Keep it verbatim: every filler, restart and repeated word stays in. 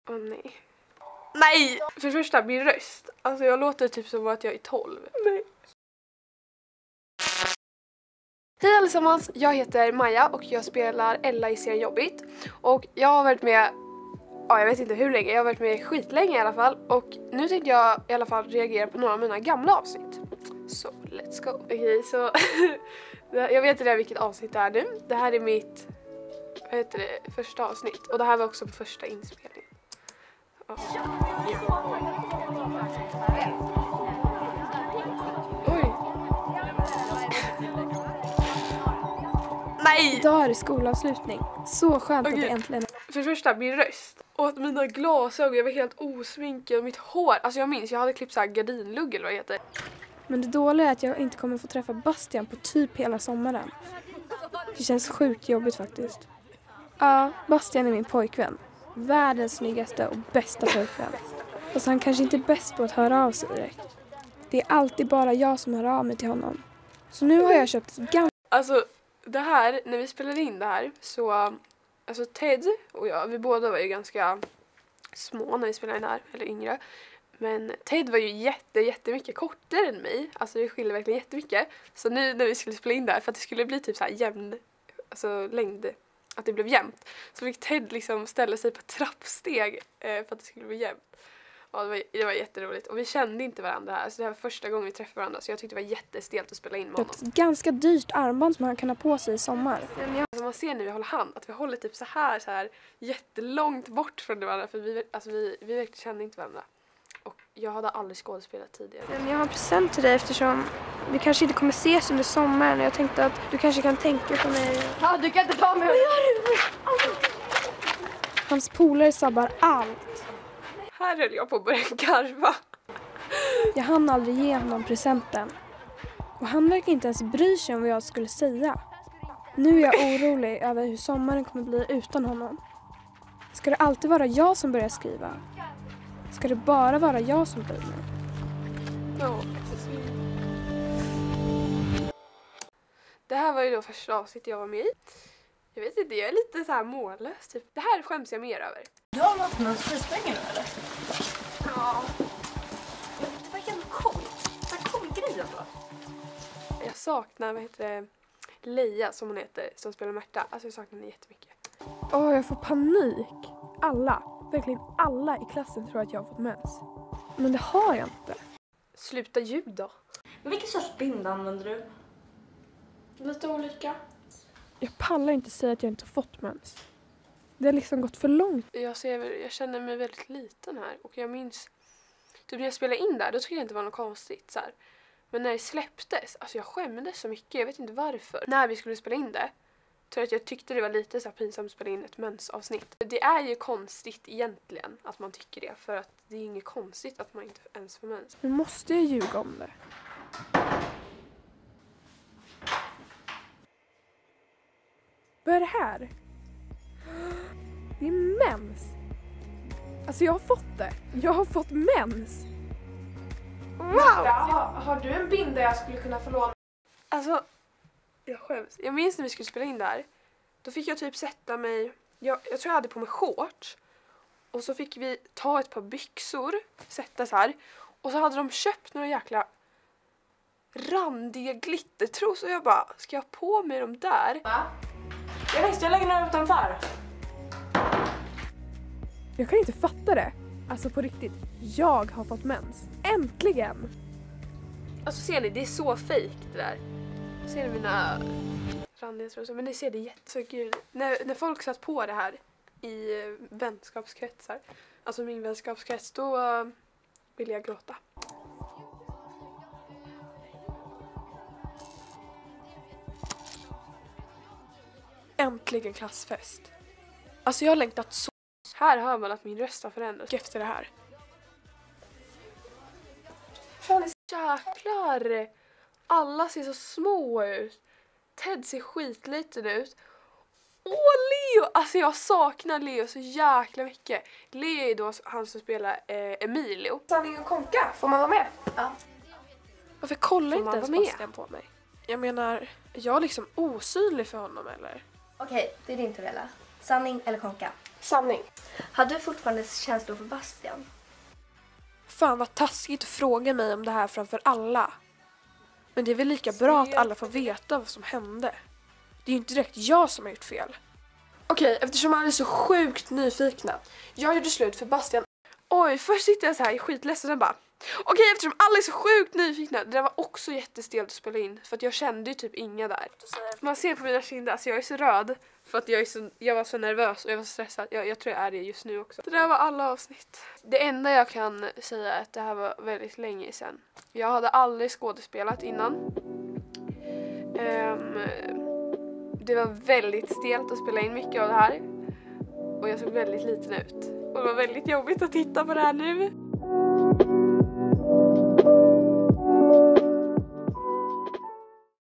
Åh oh, nej. Nej! För det första, min röst. Alltså jag låter typ som att jag är tolv. Nej. Hej allesammans, jag heter Maja och jag spelar Ella i serien Jobbigt. Och jag har varit med, ja jag vet inte hur länge, jag har varit med skitlänge i alla fall. Och nu tänkte jag i alla fall reagera på några av mina gamla avsnitt. Så let's go. Okej, så jag vet inte vilket avsnitt det är nu. Det här är mitt, vad heter det, första avsnitt. Och det här var också på första inspelningen. Oh. Oj. Nej! Idag är det skolavslutning. Så skönt okay. Att det äntligen... För det första, min röst. Och att mina glasögon, jag var helt osminkad och mitt hår. Alltså jag minns, jag hade klippt så här gardinlugg eller vad det heter. Men det dåliga är att jag inte kommer få träffa Bastian på typ hela sommaren. Det känns sjukt jobbigt faktiskt. Ja, Bastian är min pojkvän. Världens snyggaste och bästa pojkvän. Och så han kanske inte är bäst på att höra av sig direkt. Det är alltid bara jag som hör av mig till honom. Så nu har jag köpt ett gammalt... Alltså, det här, när vi spelade in det här så... Alltså Ted och jag, vi båda var ju ganska små när vi spelade in det här, eller yngre. Men Ted var ju jätte, jättemycket kortare än mig. Alltså det skiljer verkligen jättemycket. Så nu när vi skulle spela in det här, för att det skulle bli typ så här jämn, alltså längd, att det blev jämnt. Så fick Ted liksom ställa sig på trappsteg eh, för att det skulle bli jämnt. Ja, det var, det var jätteroligt. Och vi kände inte varandra här. Så det här var första gången vi träffade varandra. Så jag tyckte det var jättestelt att spela in med honom. Ett ganska dyrt armband som man kan ha på sig i sommar. Som man ser när vi håller hand. Att vi håller typ så här, så här jättelångt bort från varandra. För vi, alltså vi, vi verkligen kände inte varandra. Och jag hade aldrig skådespelat tidigare. Jag har en present till dig eftersom vi kanske inte kommer ses under sommaren. Och jag tänkte att du kanske kan tänka på mig. Ja, du kan inte ta mig. Vad gör du? Hans polare sabbar allt. Här höll jag på att börja garva. Jag hann aldrig ge honom presenten. Och han verkar inte ens bry sig om vad jag skulle säga. Nu är jag orolig över hur sommaren kommer bli utan honom. Ska det alltid vara jag som börjar skriva? Ska det bara vara jag som bryr mig? Ja. Det här var ju då första avsnittet jag var med i. Jag vet inte, jag är lite så här mållös typ. Det här skäms jag mer över. Du har något med skitlänge nu eller? Ja. Det var helt coolt. Det var cool grej då. Jag saknar, vad heter det, Leia som hon heter, som spelar Märta. Alltså jag saknar henne jättemycket. Åh, oh, jag får panik. Alla, verkligen alla i klassen tror att jag har fått mens. Men det har jag inte. Sluta ljud då. Men vilken sorts bind använder du? Lite olika. Jag pallar inte säga att jag inte har fått mens. Det har liksom gått för långt. Jag, ser, jag känner mig väldigt liten här. Och jag minns, typ när jag spelade in där, då tyckte jag inte det var något konstigt. Så här. Men när det släpptes, alltså jag skämdes så mycket. Jag vet inte varför. När vi skulle spela in det, tror jag att jag tyckte det var lite så här pinsamt att spela in ett mensavsnitt. Det är ju konstigt egentligen att man tycker det. För att det är inget konstigt att man inte ens får mens. Nu måste jag ljuga om det. Vad är det här? Det är mens. Alltså jag har fått det. Jag har fått mens. Wow! Ja, har du en bild där jag skulle kunna få låna? Alltså, jag skäms. Jag minns när vi skulle spela in där. Då fick jag typ sätta mig... Jag, jag tror jag hade på mig shorts. Och så fick vi ta ett par byxor. Sätta så här. Och så hade de köpt några jäkla randiga glittertros. Och jag bara, ska jag ha på mig dem där? Va? Jag visste, jag lägger några utanför. Jag kan inte fatta det. Alltså på riktigt, jag har fått mens. Äntligen! Alltså ser ni, det är så fake det där. Ser ni mina randiga trosor? Men ni ser det jätte gud. När, när folk satt på det här i vänskapskretsar, alltså min vänskapskrets, då uh, ville jag gråta. Äntligen klassfest. Alltså jag har längtat så. Här hör man att min röst har förändrats efter det här. Jäklar! Alla ser så små ut. Ted ser skitliten ut. Åh, Leo! Alltså jag saknar Leo så jäkla mycket. Leo är då han som spelar eh, Emilio. Sanning och konka, får man vara med? Ja. Varför kollar inte ens med? Bastian på mig? Jag menar, jag är liksom osynlig för honom eller? Okej, det är din tur Ella. Sanning eller konka? Sanning. Har du fortfarande känslor för Bastian? Fan vad taskigt att fråga mig om det här framför alla. Men det är väl lika bra att alla får veta vad som hände. Det är ju inte direkt jag som har gjort fel. Okej, eftersom alla är så sjukt nyfikna. Jag gjorde slut för Bastian. Oj, först sitter jag så här i skitledsen och bara. Okej, eftersom alla är så sjukt nyfikna. Det där var också jättestelt att spela in. För att jag kände ju typ inga där. Man ser på mina kinder, alltså jag är så röd. För att jag, är så, jag var så nervös och jag var så stressad. Jag, jag tror jag är det just nu också. Det där var alla avsnitt. Det enda jag kan säga är att det här var väldigt länge sedan. Jag hade aldrig skådespelat innan. Um, det var väldigt stelt att spela in mycket av det här. Och jag såg väldigt liten ut. Och det var väldigt jobbigt att titta på det här nu.